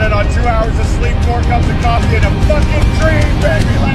running on 2 hours of sleep, 4 cups of coffee, and a fucking dream, baby.